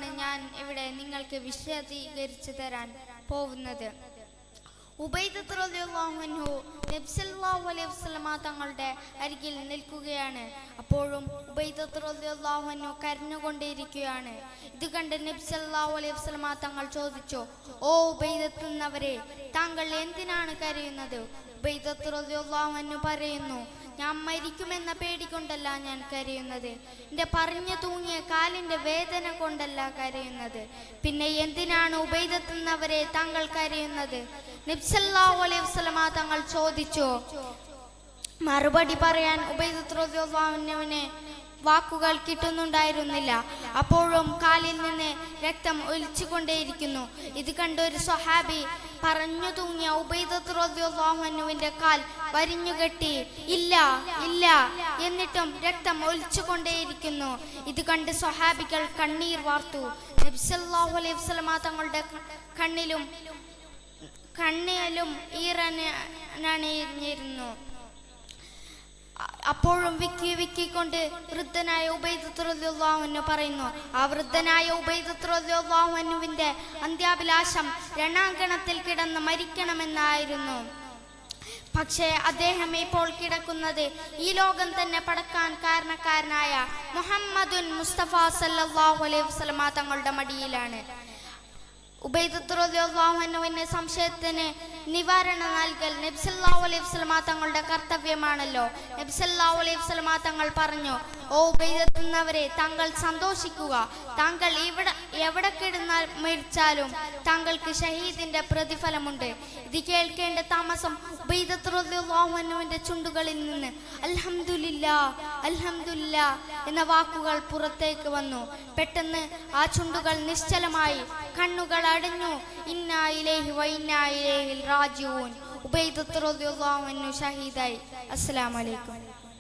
ചരിത്രമാണ് ഞാൻ ഇവിടെ നിങ്ങൾക്ക് വിശദീകരിച്ചു തരാൻ പോകുന്നത്. ഉബൈദത്ത് റളിയല്ലാഹു അൻഹു നബി സല്ലല്ലാഹു അലൈഹി വസല്ലമ തങ്ങളുടെ അരികിൽ നിൽക്കുകയാണ്. അപ്പോഴും ഉബൈദത്ത് റളിയല്ലാഹു അൻഹു കരഞ്ഞുകൊണ്ടേയിരിക്കുകയാണ്. ഇത് കണ്ട് നബി സല്ലല്ലാഹു അലൈഹി വസല്ലമ തങ്ങൾ ചോദിച്ചു, ഓ ഉബൈദത്ത് എന്നവരെ, താങ്കൾ എന്തിനാണ് കരയുന്നത്? ഉബൈദത്ത് റളിയല്ലാഹു അൻഹു പറയുന്നു, ഞാൻ മരിക്കുമെന്ന പേടി കൊണ്ടല്ല ഞാൻ കരയുന്നത്, എൻ്റെ പറഞ്ഞു തൂങ്ങിയ കാലിൻ്റെ വേദന കൊണ്ടല്ല കരയുന്നത്. പിന്നെ എന്തിനാണ് ഉബൈദത്ത് എന്നവരെ താങ്കൾ കരയുന്നത്? നബി സല്ലല്ലാഹു അലൈഹി വസല്ലമ തങ്ങൾ ചോദിച്ചു. മറുപടി പറയാൻ ഉബൈദത്ത് റളിയല്ലാഹു അൻഹുവിനെ വാക്കുകൾ കിട്ടുന്നുണ്ടായിരുന്നില്ല. അപ്പോഴും കാലിൽ നിന്ന് രക്തം ഒലിച്ചുകൊണ്ടേയിരിക്കുന്നു. ഇത് കണ്ട ഒരു സ്വഹാബി പറഞ്ഞു തൂങ്ങിയ ഉബൈദത്ത് റളിയല്ലാഹു അൻഹുവിന്റെ കാൽ വരിഞ്ഞുകെട്ടി, ഇല്ല ഇല്ല, എന്നിട്ടും രക്തം ഒലിച്ചുകൊണ്ടേയിരിക്കുന്നു. ഇത് കണ്ട് സ്വഹാബികൾ കണ്ണീർ വാർത്തു. നബി സല്ലല്ലാഹു അലൈഹി വസല്ലമ തങ്ങളുടെ കണ്ണിലും ഈറനണിഞ്ഞിരുന്നു. അപ്പോഴും വിക്കിക്കൊണ്ട് വൃദ്ധനായ ഉബൈദത്ത് റളിയല്ലാഹു അൻഹു പറയുന്നു, ആ വൃദ്ധനായ ഉബൈദത്ത് റളിയല്ലാഹു അൻഹുവിന്റെ അന്ത്യാഭിലാഷം രണാങ്കണത്തിൽ കിടന്ന് മരിക്കണമെന്നായിരുന്നു. പക്ഷേ അദ്ദേഹം ഇപ്പോൾ കിടക്കുന്നത് ഈ ലോകം തന്നെ പടക്കാൻ കാരണക്കാരനായ മുഹമ്മദുൻ മുസ്തഫ സല്ലല്ലാഹു അലൈഹി വസല്ലമ തങ്ങളുടെ മടിയിലാണ്. ഉബൈദത്ത് റളിയല്ലാഹു അൻഹുവിന്റെ സംശയത്തിന് നിവാരണം നൽകൽ നബി സല്ലല്ലാഹു അലൈഹി വസല്ലമ തങ്ങളുടെ കർത്തവ്യമാണല്ലോ. നബി സല്ലല്ലാഹു അലൈഹി വസല്ലമ തങ്ങൾ പറഞ്ഞു, ഓ ഉബൈദത്ത് എന്നവരെ, താങ്കൾ സന്തോഷിക്കുക. താങ്കൾ എവിടെ കിടന്നാൽ മരിച്ചാലും താങ്കൾക്ക് ഷഹീദിന്റെ പ്രതിഫലമുണ്ട്. ഇത് കേൾക്കേണ്ട താമസം ഉബൈദത്ത് റളിയല്ലാഹു അൻഹുവിന്റെ ചുണ്ടുകളിൽ നിന്ന് അൽഹംദുലില്ലാഹ് അൽഹംദുലില്ലാഹ് എന്ന വാക്കുകൾ പുറത്തേക്ക് വന്നു. പെട്ടെന്ന് ആ ചുണ്ടുകൾ നിശ്ചലമായി, കണ്ണുകൾ അടഞ്ഞു. ഇന്നാ ഇലൈഹി വ ഇന്നാ ഇലൈഹി റാജിഊൻ. ഉബൈദത്ത് റളിയല്ലാഹു അൻഹു ഷഹീദായി. അസ്സലാമു അലൈക്കും.